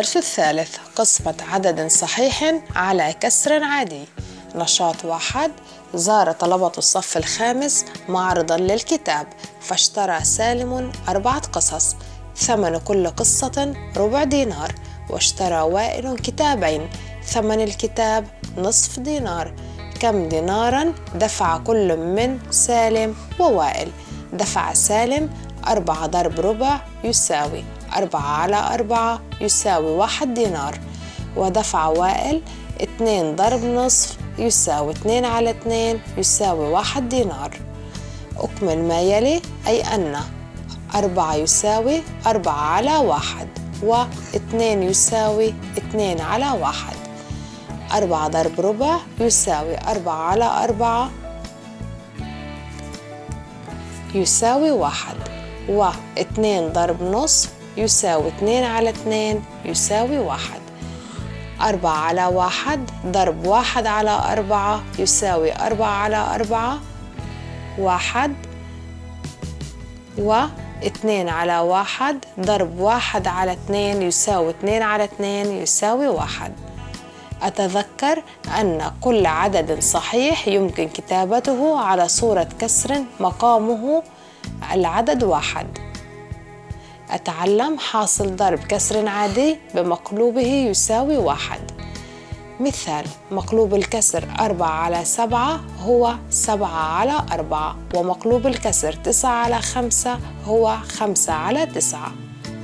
الدرس الثالث قسمة عدد صحيح على كسر عادي. نشاط 1. زار طلبة الصف الخامس معرضا للكتاب فاشترى سالم 4 قصص، ثمن كل قصة ربع دينار، واشترى وائل كتابين، ثمن الكتاب نصف دينار. كم دينارا دفع كل من سالم ووائل؟ دفع سالم 4 ضرب ربع يساوي 4 على 4 يساوي 1 دينار، ودفع وائل 2 ضرب نصف يساوي 2 على 2 يساوي 1 دينار. أكمل ما يلي، أي أن 4 يساوي 4 على 1 و2 يساوي 2 على 1. 4 ضرب ربع يساوي 4 على 4 يساوي 1، و2 ضرب نصف يساوي 2 على 2 يساوي 1. 4 على 1 ضرب 1 على 4 يساوي 4 على 4 1، و2 على 1 ضرب 1 على 2 يساوي 2 على 2 يساوي 1. أتذكر أن كل عدد صحيح يمكن كتابته على صورة كسر مقامه العدد 1. أتعلم حاصل ضرب كسر عادي بمقلوبه يساوي 1. مثال: مقلوب الكسر 4 على 7 هو 7 على 4، ومقلوب الكسر 9 على 5 هو 5 على 9.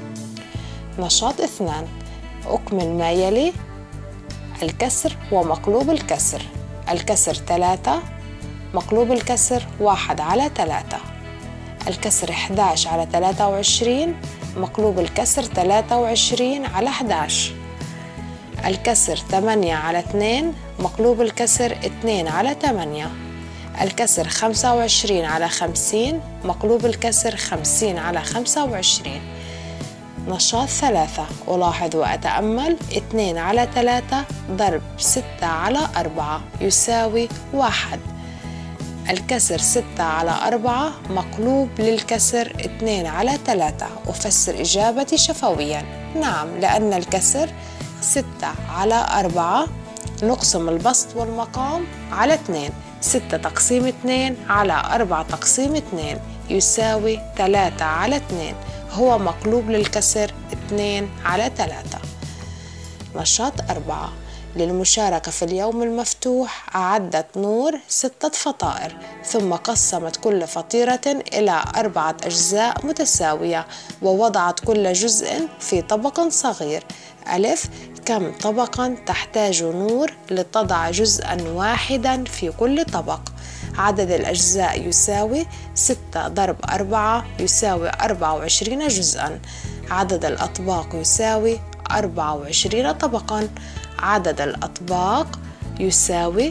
نشاط 2. أكمل ما يلي: الكسر ومقلوب الكسر. الكسر 3، مقلوب الكسر 1 على 3. الكسر 11 على 23، مقلوب الكسر 23 على 11. الكسر 8 على 2، مقلوب الكسر 2 على 8. الكسر 25 على 50، مقلوب الكسر 50 على 25. نشاط 3. ألاحظ وأتأمل: 2 على 3 ضرب 6 على 4 يساوي 1. الكسر 6 على 4 مقلوب للكسر 2 على 3. أفسر إجابتي شفويا: نعم، لأن الكسر 6 على 4 نقسم البسط والمقام على 2. 6 تقسيم 2 على 4 تقسيم 2 يساوي 3 على 2، هو مقلوب للكسر 2 على 3. نشاط 4. للمشاركة في اليوم المفتوح أعدت نور 6 فطائر، ثم قسمت كل فطيرة إلى 4 أجزاء متساوية، ووضعت كل جزء في طبق صغير. ألف: كم طبقا تحتاج نور لتضع جزءا واحدا في كل طبق؟ عدد الأجزاء يساوي 6 ضرب 4 يساوي 24 جزءا. عدد الأطباق يساوي 24 طبقا. عدد الأطباق يساوي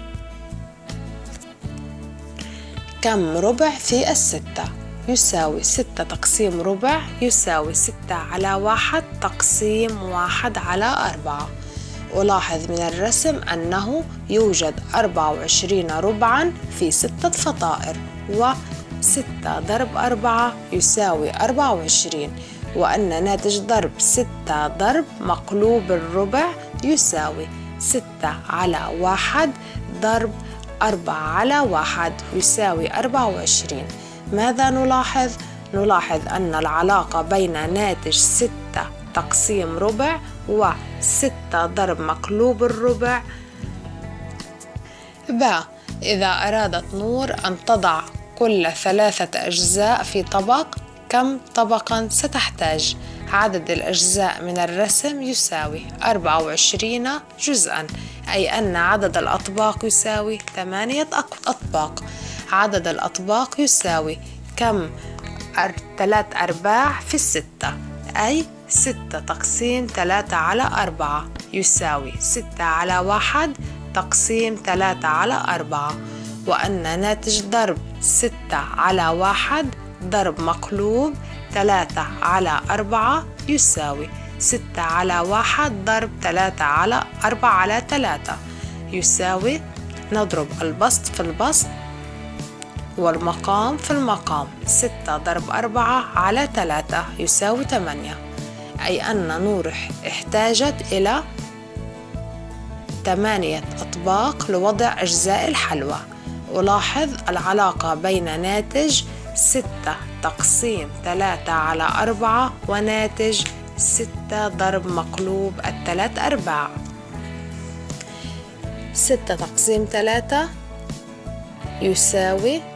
كم ربع في 6؟ يساوي 6 تقسيم ربع يساوي 6 على 1 تقسيم 1 على 4. ألاحظ من الرسم أنه يوجد 24 ربعا في 6 فطائر، و6 ضرب 4 يساوي 24، وأن ناتج ضرب 6 ضرب مقلوب الربع يساوي 6 على 1 ضرب 4 على 1 يساوي 24. ماذا نلاحظ؟ نلاحظ أن العلاقة بين ناتج 6 تقسيم ربع و6 ضرب مقلوب الربع. إذا أرادت نور أن تضع كل 3 أجزاء في طبق، كم طبقا ستحتاج؟ عدد الأجزاء من الرسم يساوي 24 جزءا، أي أن عدد الأطباق يساوي 8 أطباق. عدد الأطباق يساوي كم 3/4 في 6، أي 6 تقسيم 3 على 4 يساوي 6 على 1 تقسيم 3 على 4، وأن ناتج ضرب 6 على 1 ضرب مقلوب 3 على 4 يساوي 6 على 1 ضرب 3 على 4 على 3 يساوي، نضرب البسط في البسط والمقام في المقام. 6 ضرب 4 على 3 يساوي 8. أي أن نور احتاجت إلى 8 أطباق لوضع أجزاء الحلوى. ألاحظ العلاقة بين ناتج 6 تقسيم 3 على 4 وناتج 6 ضرب مقلوب 3/4. 6 تقسيم 3 يساوي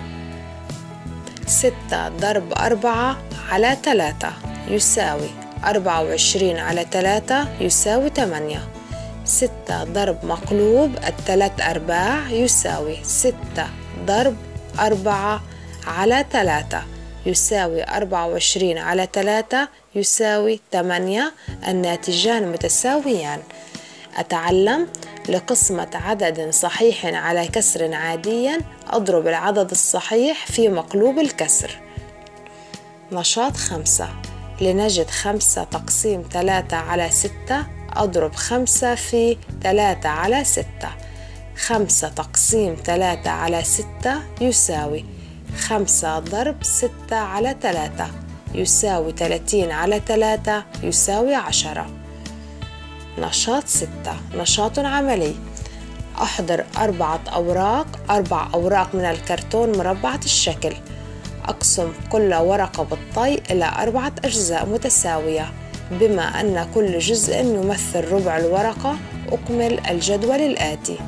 6 ضرب 4 على 3 يساوي 24 على 3 يساوي 8. 6 ضرب مقلوب 3/4 يساوي 6 ضرب 4 على 3 يساوي 24 على 3 يساوي 8. الناتجان متساويان. أتعلم لقسمة عدد صحيح على كسر عادي أضرب العدد الصحيح في مقلوب الكسر. نشاط 5. لنجد 5 تقسيم 3 على 6 أضرب 5 في 3 على 6. 5 تقسيم 3 على 6 يساوي 5 ضرب 6 على 3 يساوي 30 على 3 يساوي 10. نشاط 6. نشاط عملي. أحضر 4 أوراق من الكرتون مربعة الشكل. أقسم كل ورقة بالطي إلى 4 أجزاء متساوية. بما أن كل جزء يمثل ربع الورقة أكمل الجدول الآتي.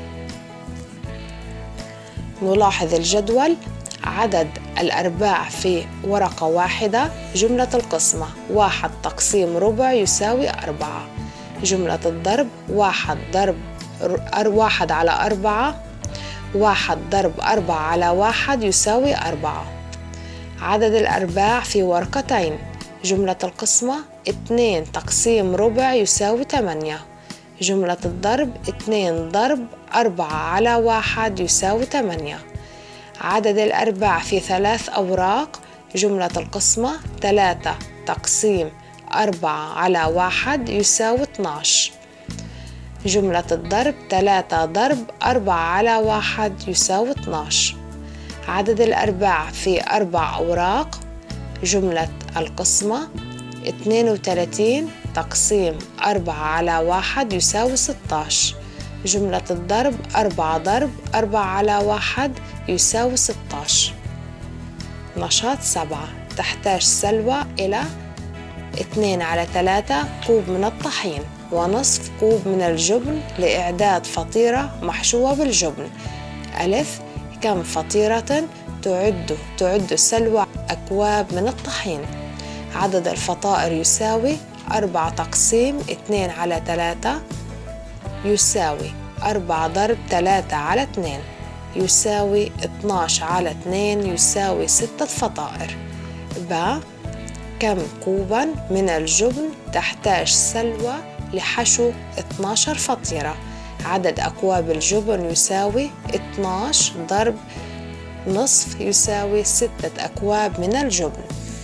نلاحظ الجدول. عدد الأرباع في ورقة واحدة. جملة القسمة 1 تقسيم ربع يساوي 4. جملة الضرب 1 ضرب 1 على 4. 1 ضرب 4 على 1 يساوي 4. عدد الأرباع في ورقتين. جملة القسمة 2 تقسيم ربع يساوي 8. جملة الضرب 2 ضرب 4 على 1 يساوي 8. عدد الأرباع في 3 أوراق. جملة القسمة 3 تقسيم 4 على 1 يساوي 12. جملة الضرب 3 ضرب 4 على 1 يساوي 12. عدد الأرباع في 4 أوراق. جملة القسمة 32 تقسيم 4 على 1 يساوي 16. جملة الضرب 4 ضرب 4 على 1 يساوي 16. نشاط 7. تحتاج سلوى إلى 2 على 3 كوب من الطحين ونصف كوب من الجبن لإعداد فطيرة محشوة بالجبن. ألف. كم فطيرة تعد سلوى أكواب من الطحين؟ عدد الفطائر يساوي 4 تقسيم 2 على 3 يساوي 4 ضرب 3 على 2 يساوي 12 على 2 يساوي 6 فطائر. ب. كم كوبا من الجبن تحتاج سلوى لحشو 12 فطيرة؟ عدد أكواب الجبن يساوي 12 ضرب نصف يساوي 6 أكواب من الجبن.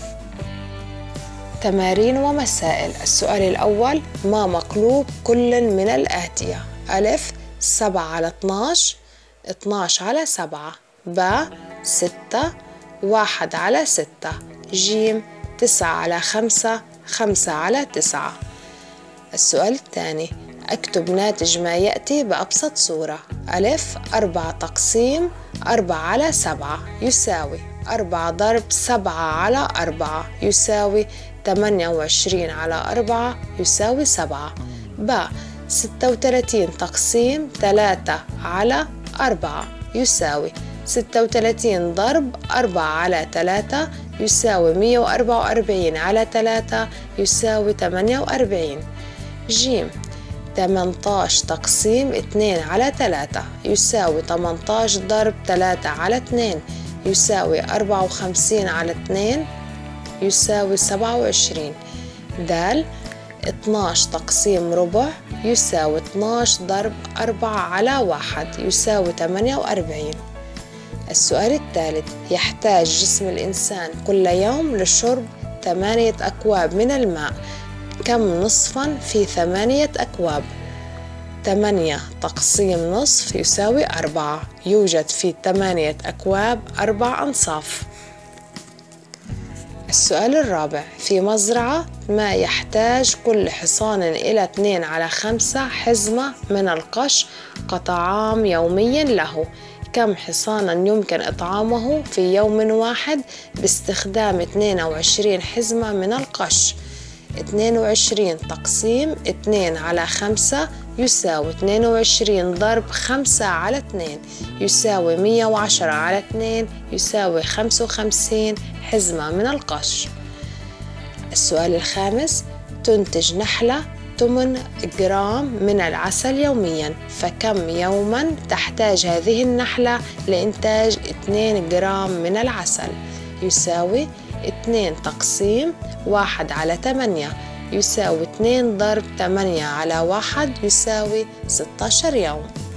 تمارين ومسائل. السؤال الأول: ما مقلوب كل من الآتية؟ ألف 7 على 12 12 على 7. ب 6 1 على 6. ج 9 على 5 5 على 9. السؤال الثاني: أكتب ناتج ما يأتي بأبسط صورة. ألف 4 تقسيم 4 على 7 يساوي 4 ضرب 7 على 4 يساوي 28 على 4 يساوي 7. ب 36 تقسيم 3 على 4 يساوي 36 ضرب 4 على 3 يساوي 144 على 3 يساوي 48. ج 18 تقسيم 2 على 3 يساوي 18 ضرب 3 على 2 يساوي 54 على 2 يساوي 27. د 12 تقسيم ربع يساوي 12 ضرب 4 على 1 يساوي 48. السؤال الثالث: يحتاج جسم الإنسان كل يوم لشرب 8 أكواب من الماء. كم نصفا في 8 أكواب؟ 8 تقسيم نصف يساوي 4. يوجد في 8 أكواب 4 أنصاف. السؤال الرابع: في مزرعة ما يحتاج كل حصان إلى 2/5 حزمة من القش كطعام يومي له. كم حصانا يمكن إطعامه في يوم واحد باستخدام 22 حزمة من القش؟ 22 تقسيم 2/5 يساوي 22 ضرب 5/2 يساوي 110/2 يساوي 55 حزمة من القش. السؤال الخامس: تنتج نحلة 8 جرام من العسل يوميا، فكم يوما تحتاج هذه النحلة لإنتاج 2 جرام من العسل؟ يساوي 2 تقسيم 1/8 يساوي 2 ضرب 8/1 يساوي 16 يوم.